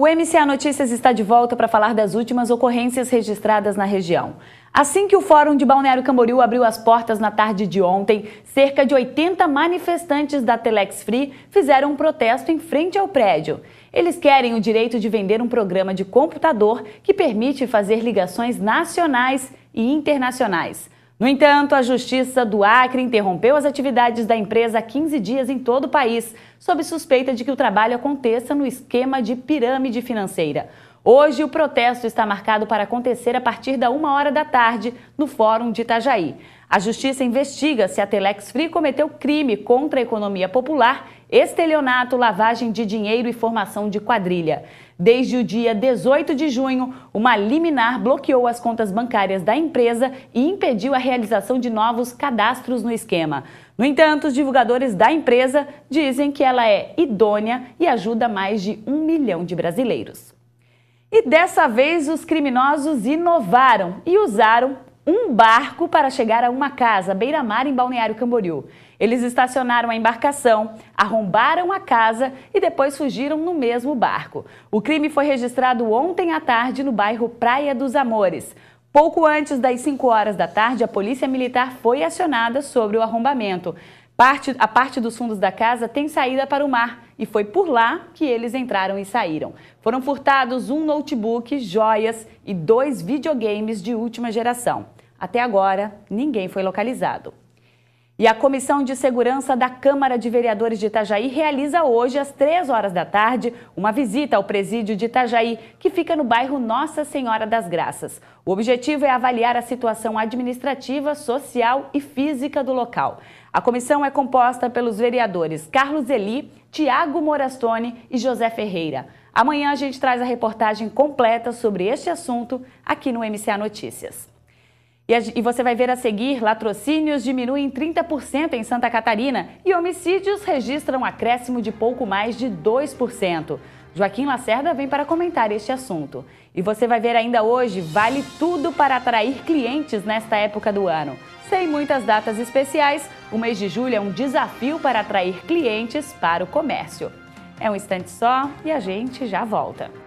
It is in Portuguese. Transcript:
O MCA Notícias está de volta para falar das últimas ocorrências registradas na região. Assim que o Fórum de Balneário Camboriú abriu as portas na tarde de ontem, cerca de 80 manifestantes da Telex Free fizeram um protesto em frente ao prédio. Eles querem o direito de vender um programa de computador que permite fazer ligações nacionais e internacionais. No entanto, a Justiça do Acre interrompeu as atividades da empresa há 15 dias em todo o país, sob suspeita de que o trabalho aconteça no esquema de pirâmide financeira. Hoje, o protesto está marcado para acontecer a partir da 1h da tarde no Fórum de Itajaí. A Justiça investiga se a Telex Free cometeu crime contra a economia popular, estelionato, lavagem de dinheiro e formação de quadrilha. Desde o dia 18 de junho, uma liminar bloqueou as contas bancárias da empresa e impediu a realização de novos cadastros no esquema. No entanto, os divulgadores da empresa dizem que ela é idônea e ajuda mais de 1 milhão de brasileiros. E dessa vez, os criminosos inovaram e usaram um barco para chegar a uma casa beira-mar em Balneário Camboriú. Eles estacionaram a embarcação, arrombaram a casa e depois fugiram no mesmo barco. O crime foi registrado ontem à tarde no bairro Praia dos Amores. Pouco antes das 5h da tarde, a Polícia Militar foi acionada sobre o arrombamento. A parte dos fundos da casa tem saída para o mar e foi por lá que eles entraram e saíram. Foram furtados um notebook, joias e 2 videogames de última geração. Até agora, ninguém foi localizado. E a Comissão de Segurança da Câmara de Vereadores de Itajaí realiza hoje, às 3h da tarde, uma visita ao presídio de Itajaí, que fica no bairro Nossa Senhora das Graças. O objetivo é avaliar a situação administrativa, social e física do local. A comissão é composta pelos vereadores Carlos Eli, Tiago Morastone e José Ferreira. Amanhã a gente traz a reportagem completa sobre este assunto aqui no MCA Notícias. E você vai ver a seguir: latrocínios diminuem 30% em Santa Catarina e homicídios registram acréscimo de pouco mais de 2%. Joaquim Lacerda vem para comentar este assunto. E você vai ver ainda hoje: vale tudo para atrair clientes nesta época do ano. Sem muitas datas especiais, o mês de julho é um desafio para atrair clientes para o comércio. É um instante só e a gente já volta.